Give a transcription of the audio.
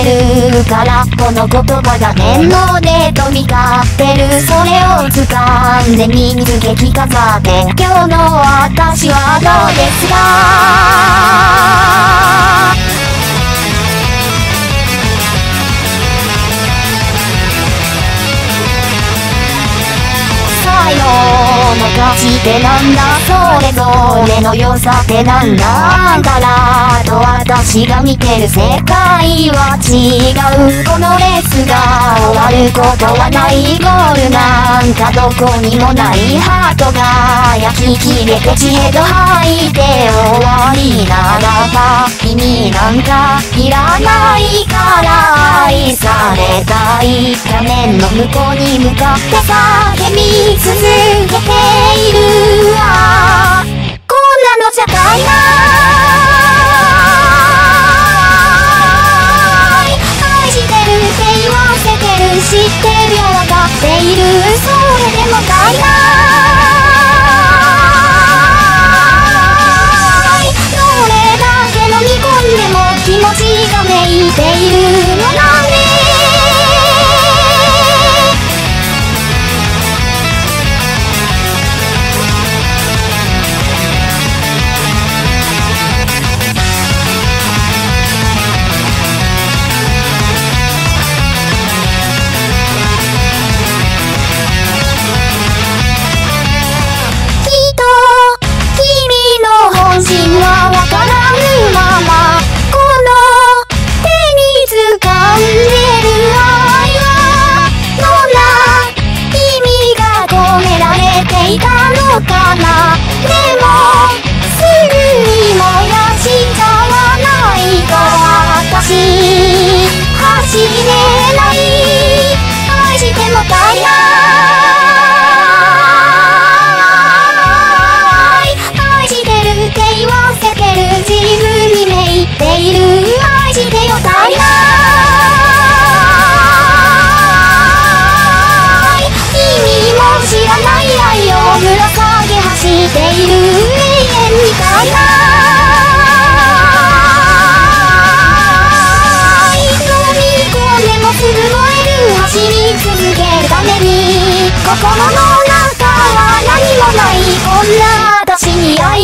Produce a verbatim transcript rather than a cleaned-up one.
るからこの言葉が天皇で飛び交ってる。それを掴んで人数激飾って今日の私はどうですか。最後の価値ってなんだ、それぞれの良さってなんだ。あんたらと私が見てる世界は違う。このレースが終わることはない。ゴールなんかどこにもない。ハートが焼き切れて血へと吐いて終わりならば意味なんかいらないから愛されたい。画面の向こうに向かって叫び続けているわ。こんなのじゃ足りない。愛してるって言わせてる、知ってるよ分かっている。それでも足りない。どれだけ飲み込んでも気持ちがめいているのなんで。いたのかな。でもすぐに燃やしちゃわないから私走れない。愛しても足りない。愛してるって言わせてる、自分にめいっている。愛してよ足りない。意味も知らない愛をぶら下げ走っている。永遠に足りない。飲み込んでもすぐ燃える。走り続けるために心の中は何もない。こんな私に愛